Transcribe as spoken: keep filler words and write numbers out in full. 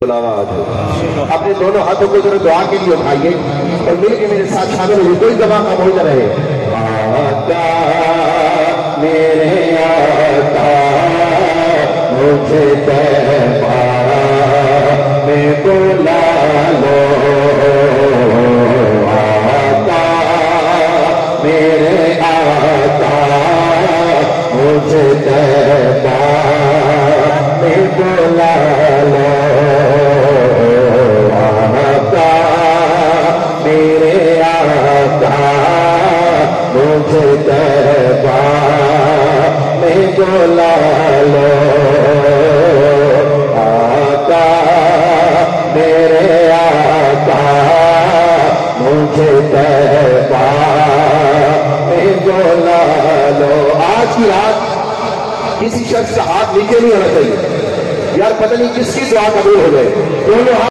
اپنے دونوں ہاتھوں کو ذرا دعا کے لیے اٹھائیے اور مل کے میرے ساتھ شامل ہوئے، کوئی زبان خاموش نہ رہے۔ آقا میرے آقا مجھے تیبہ میں بلا لو، آقا میرے آقا مجھے تیبہ میں بلا لو، مجھے تیبہ میں بلا لو، آقا میرے آقا مجھے تیبہ میں بلا لو۔ آج کی رات کسی شخص کا ہاتھ نیچے نہیں ہونا چاہیے، یار پتہ نہیں کس کی دعا قبول ہو گئے، دونوں